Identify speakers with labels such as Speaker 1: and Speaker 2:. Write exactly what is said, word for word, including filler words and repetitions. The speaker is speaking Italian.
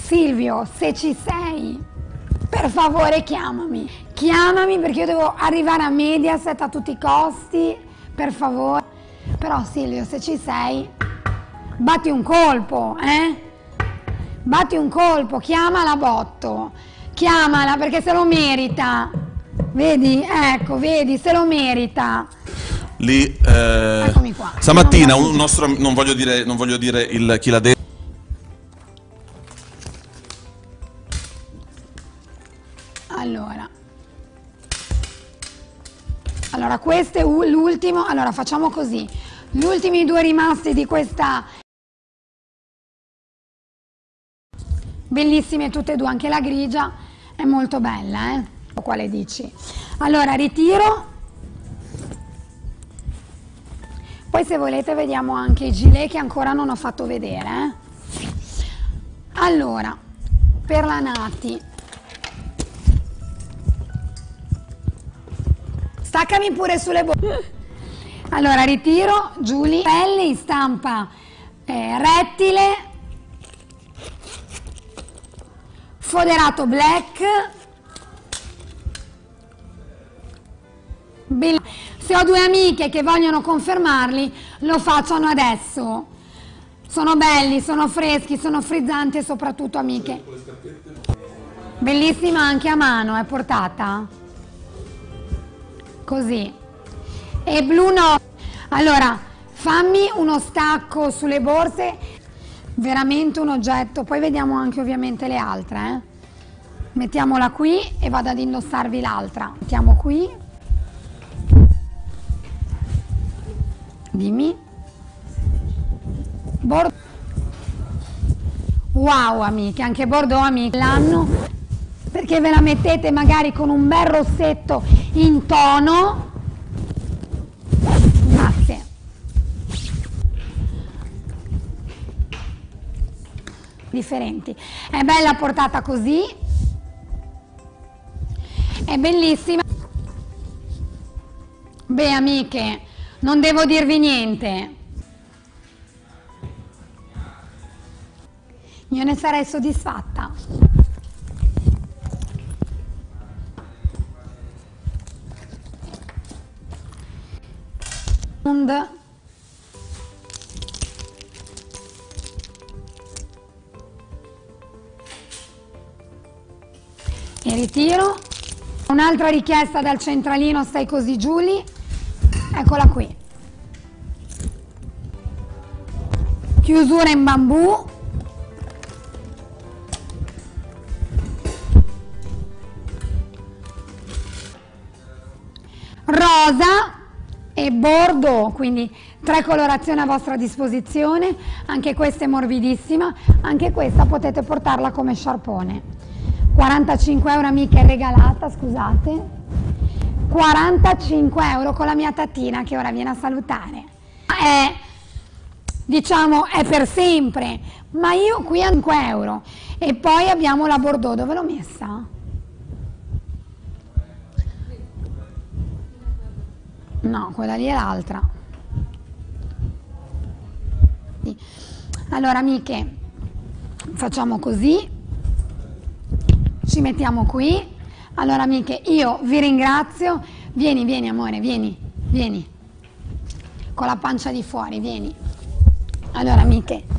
Speaker 1: Silvio, se ci sei, per favore chiamami. Chiamami perché io devo arrivare a Mediaset a tutti i costi, per favore. Però Silvio, se ci sei, batti un colpo, eh? Batti un colpo, chiamala Botto, chiamala perché se lo merita. Vedi? Ecco, vedi, se lo merita.
Speaker 2: Lì, eh,
Speaker 1: Eccomi qua.
Speaker 2: stamattina un nostro, non voglio dire, non voglio dire il, chi l'ha detto.
Speaker 1: Allora, allora questo è l'ultimo, allora facciamo così, gli ultimi due rimasti di questa, bellissime tutte e due, anche la grigia è molto bella, eh? Quale dici? Allora ritiro, poi se volete vediamo anche i gilet che ancora non ho fatto vedere, eh? Allora, per la Nati, staccami pure sulle borse. Allora ritiro, Giulia, pelle in stampa eh, rettile, foderato black, bella. Se ho due amiche che vogliono confermarli lo facciano adesso, sono belli, sono freschi, sono frizzanti e soprattutto amiche, bellissima anche a mano, è portata così. E blu no. Allora fammi uno stacco sulle borse, veramente un oggetto, poi vediamo anche ovviamente le altre, eh? Mettiamola qui e vado ad indossarvi l'altra, mettiamo qui, dimmi, Bordeaux, wow amiche, anche Bordeaux amiche, l'anno, perché ve la mettete magari con un bel rossetto in tono. Grazie. Differenti. È bella portata così. È bellissima. Beh amiche, non devo dirvi niente. Io ne sarei soddisfatta. E ritiro. Un'altra richiesta dal centralino, stai così Giulia, eccola qui, chiusura in bambù, rosa e bordeaux, quindi tre colorazioni a vostra disposizione, anche questa è morbidissima, anche questa potete portarla come sciarpone. quarantacinque euro amiche regalata, scusate, quarantacinque euro con la mia tattina che ora viene a salutare. È, diciamo, è per sempre, ma io qui a cinque euro. E poi abbiamo la bordeaux, dove l'ho messa? No, quella lì è l'altra. Allora amiche, facciamo così, ci mettiamo qui. Allora amiche, io vi ringrazio, vieni, vieni amore, vieni, vieni, con la pancia di fuori, vieni. Allora amiche,